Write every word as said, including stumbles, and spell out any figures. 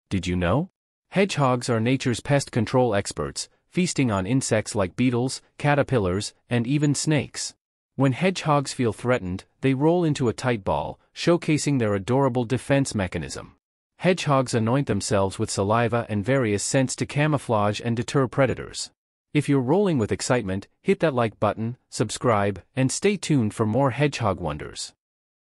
Did you know? Hedgehogs are nature's pest control experts, feasting on insects like beetles, caterpillars, and even snakes. When hedgehogs feel threatened, they roll into a tight ball, showcasing their adorable defense mechanism. Hedgehogs anoint themselves with saliva and various scents to camouflage and deter predators. If you're rolling with excitement, hit that like button, subscribe, and stay tuned for more hedgehog wonders.